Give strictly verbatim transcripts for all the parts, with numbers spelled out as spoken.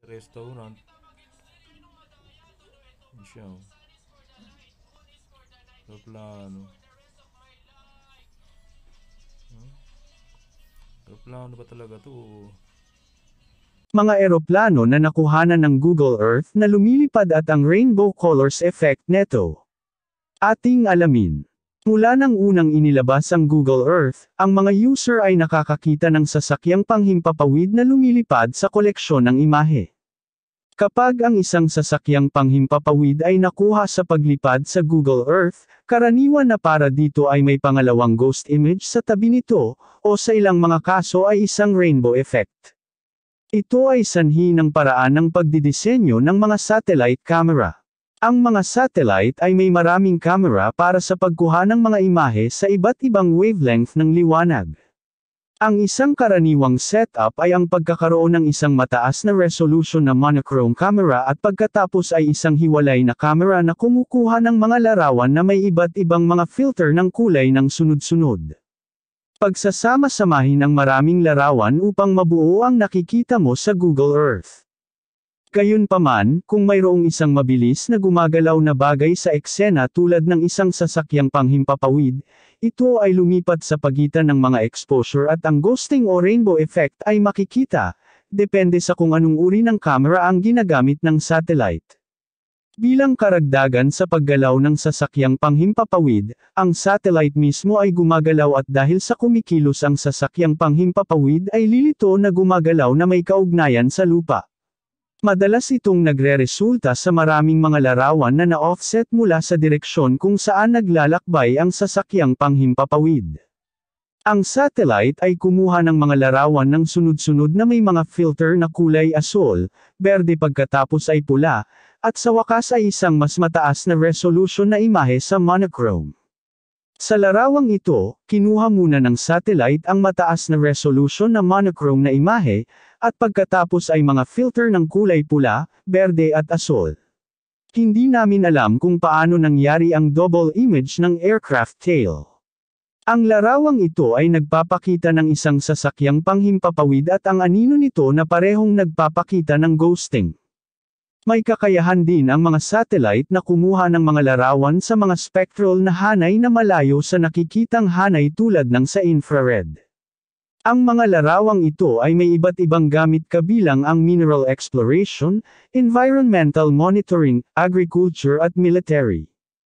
Restaurant. Yun siya, oh. Aeroplano. Huh? Aeroplano ba talaga to? Mga eroplano na nakuhanan ng Google Earth na lumilipad at ang rainbow colors effect neto. Ating alamin. Mula nang unang inilabas ang Google Earth, ang mga user ay nakakakita ng sasakyang panghimpapawid na lumilipad sa koleksyon ng imahe. Kapag ang isang sasakyang panghimpapawid ay nakuha sa paglipad sa Google Earth, karaniwan na para dito ay may pangalawang ghost image sa tabi nito, o sa ilang mga kaso ay isang rainbow effect. Ito ay sanhi ng paraan ng pagdidisenyo ng mga satellite camera. Ang mga satellite ay may maraming camera para sa pagkuha ng mga imahe sa iba't ibang wavelength ng liwanag. Ang isang karaniwang setup ay ang pagkakaroon ng isang mataas na resolution na monochrome camera at pagkatapos ay isang hiwalay na camera na kumukuha ng mga larawan na may iba't ibang mga filter ng kulay ng sunod-sunod. Pagsasama-samahin ang maraming larawan upang mabuo ang nakikita mo sa Google Earth. Gayunpaman, kung mayroong isang mabilis na gumagalaw na bagay sa eksena tulad ng isang sasakyang panghimpapawid, ito ay lumipat sa pagitan ng mga exposure at ang ghosting o rainbow effect ay makikita, depende sa kung anong uri ng camera ang ginagamit ng satellite. Bilang karagdagan sa paggalaw ng sasakyang panghimpapawid, ang satellite mismo ay gumagalaw at dahil sa kumikilos ang sasakyang panghimpapawid ay lilito na gumagalaw na may kaugnayan sa lupa. Madalas itong nagreresulta sa maraming mga larawan na na-offset mula sa direksyon kung saan naglalakbay ang sasakyang panghimpapawid. Ang satellite ay kumuha ng mga larawan ng sunod-sunod na may mga filter na kulay asul, berde pagkatapos ay pula, at sa wakas ay isang mas mataas na resolution na imahe sa monochrome. Sa larawang ito, kinuha muna ng satellite ang mataas na resolution na monochrome na imahe, at pagkatapos ay mga filter ng kulay pula, berde at asul. Hindi namin alam kung paano nangyari ang double image ng aircraft tail. Ang larawang ito ay nagpapakita ng isang sasakyang panghimpapawid at ang anino nito na parehong nagpapakita ng ghosting. May kakayahan din ang mga satellite na kumuha ng mga larawan sa mga spectral na hanay na malayo sa nakikitang hanay tulad ng sa infrared. Ang mga larawang ito ay may iba't ibang gamit kabilang ang mineral exploration, environmental monitoring, agriculture at military.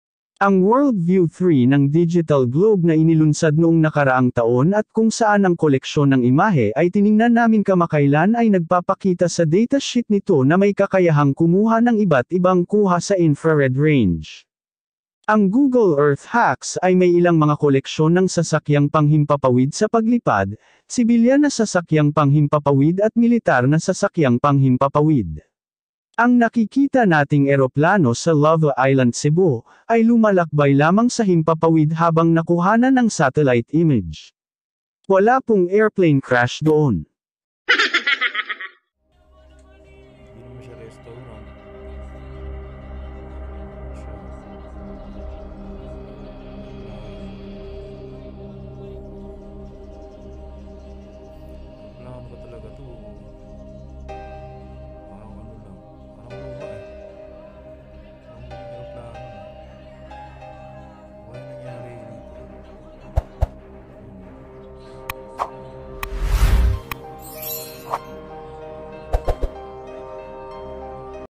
Ang Worldview three ng Digital Globe na inilunsad noong nakaraang taon at kung saan ang koleksyon ng imahe ay tiningnan namin kamakailan ay nagpapakita sa datasheet nito na may kakayahang kumuha ng iba't ibang kuha sa infrared range. Ang Google Earth Hacks ay may ilang mga koleksyon ng sasakyang panghimpapawid sa paglipad, sibilyan na sasakyang panghimpapawid at militar na sasakyang panghimpapawid. Ang nakikita nating eroplano sa Lava Island, Cebu, ay lumalakbay lamang sa himpapawid habang nakuhanan ng satellite image. Wala pong airplane crash doon. Hindi naman siya restaurant.